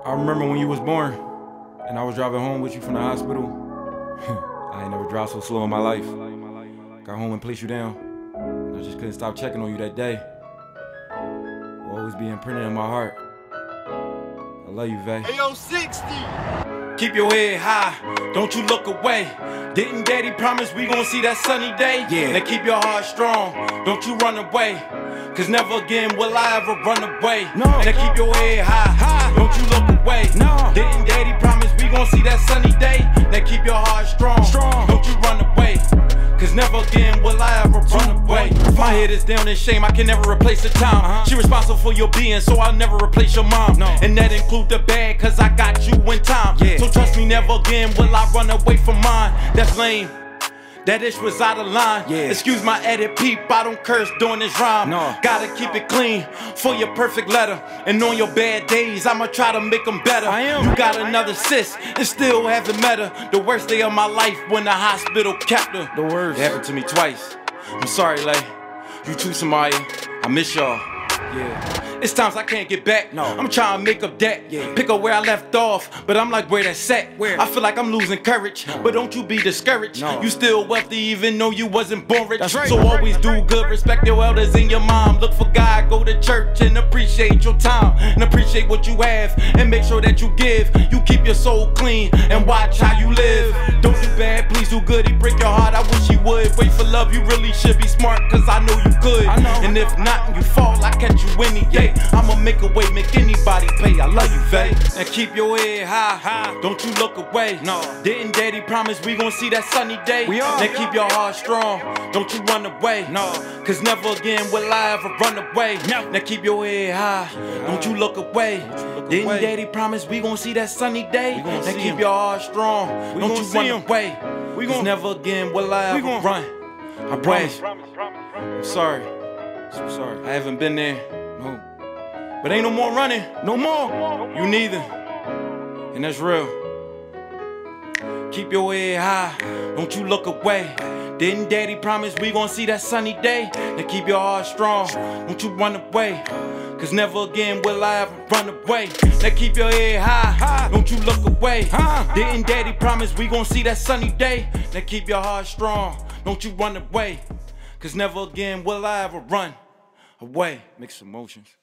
I remember when you was born and I was driving home with you from the hospital. I ain't never drive so slow in my life. Got home and placed you down. I just couldn't stop checking on you that day. Will always be imprinted in my heart. I love you, Vay. Ayo, 60! Keep your head high, don't you look away. Didn't Daddy promise we gon' see that sunny day? Yeah. Now keep your heart strong, don't you run away. Cause never again will I ever run away. No. Now keep your head high, don't you look away. No. Didn't Daddy promise we gon' see that sunny day? Now keep your heart strong, don't you run away. Cause never again will I ever run away. My head is down in shame, I can never replace the time. She responsible for your being, so I'll never replace your mom. And that include the bad, cause I got you in time. So trust me, never again will I run away from mine. That's lame. That ish was out of line. Excuse my edit, peep, I don't curse during this rhyme. Gotta keep it clean for your perfect letter. And on your bad days, I'ma try to make them better. You got another sis and still haven't met her. The worst day of my life when the hospital kept her. The worst. It happened to me twice. I'm sorry, Lay. You too, somebody. I miss y'all. It's times I can't get back. I'm trying to make up that. Pick up where I left off, but I'm like, where that's at. I feel like I'm losing courage, but don't you be discouraged. You still wealthy even though you wasn't born rich. So always do good, respect your elders and your mom. Look for God, go to church and appreciate your time. And appreciate what you have and make sure that you give. You keep your soul clean and watch how you live. Don't do bad, please do good. He break your heart, I wish he would. Wait for love, you really should be smart, cause I know you could. And if not, you fall, I catch you any day. I'ma make a way, make anybody pay. I love you, Vay. And keep your head high, don't you look away. Didn't Daddy promise we gon' see that sunny day? Now keep your heart strong, don't you run away. Cause never again will I ever run away. Now keep your head high, don't you look away. Didn't Daddy promise we gon' see that sunny day? Now keep your heart strong, don't you run away. Cause never again will I ever run away. I'm sorry. I'm sorry. I haven't been there. No. But ain't no more running. No more. You neither. And that's real. Keep your head high. Don't you look away. Didn't Daddy promise we gon' see that sunny day? Now keep your heart strong. Don't you run away. Cause never again will I ever run away. Now keep your head high. Don't you look away. Didn't Daddy promise we gon' see that sunny day? Now keep your heart strong. Don't you run away. Cause never again will I ever run away. Mixed emotions.